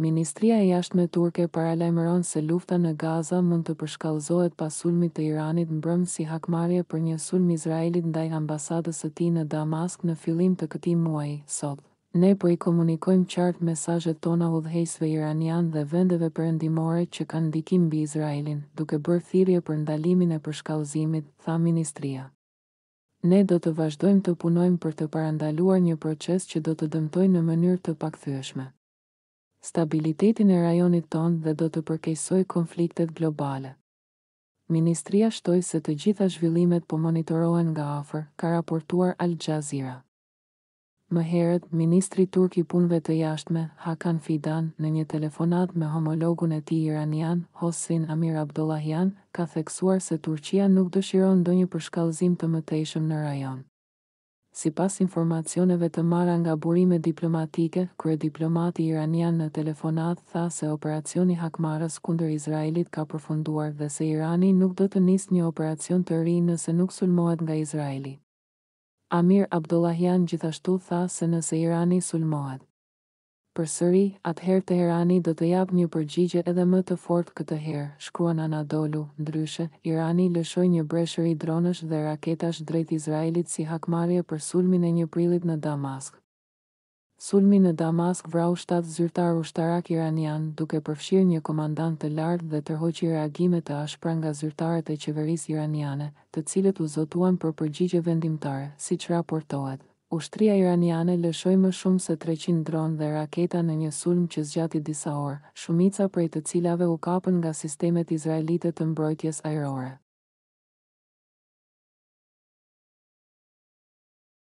Ministria e Jashtme turke paralajmëron se lufta në Gaza mund të përshkallëzohet pas sulmit të Iranit mbrëmë si hakmarrje për një sulm Izraelit ndaj ambasadës së tij në Damask në fillim të këtij muaji. Sot, ne po I komunikojmë qartë mesazhet tona udhëheqësve iranian dhe vendeve perëndimore që kanë ndikim mbi Izraelin, duke bërë thirrje për ndalimin e përshkallëzimit, tha ministria. Ne do të vazhdojmë të punojmë për të parandaluar një proces që do të dëmtojë në mënyrë të pakthyeshme stabilitetin e rajonit tonë dhe do të përkeqësojë konfliktet globale. Ministria shtoi se të gjitha zhvillimet po monitorohen nga afër, ka raportuar Al Jazeera. Më herët, ministri turk I punëve të jashtme, Hakan Fidan, në një telefonat me homologun e tij iranian, Hossein Amir Abdullahian, ka theksuar se Turqia nuk dëshiron ndonjë përshkallëzim të mëtejshëm në rajon. Sipas informacioneve të marra nga burime diplomatike, kryediplomati iranian në telefonat tha se operacioni hakmarrës kundër Izraelit ka përfunduar dhe se Irani nuk do të nisë një operacion të ri nëse nuk sulmohet nga Izraeli. Amir Abdullahian gjithashtu tha se nëse Irani sulmohet përsëri, atëherë Teherani do të japë një përgjigje edhe më të fortë këtë herë, shkruan Anadolu. Ndryshe, Irani lëshoi një breshëri dronësh dhe raketash drejt Izraelit si hakmarrje për sulmin e 1 prillit në Damask. Sulmi në Damask vrau 7 zyrtar ushtarak iranian, duke përfshirë një komandant të lartë dhe tërhoqi reagime të ashpra nga zyrtarët e qeverisë iraniane, të cilët u zotuan për përgjigje vendimtare, siç raportohet. Ushtria iraniane lëshoi më shumë se 300 dronë dhe raketa në një sulm që zgjati disa orë, shumica prej të cilave u kapën nga sistemet izraelite të mbrojtjes ajrore.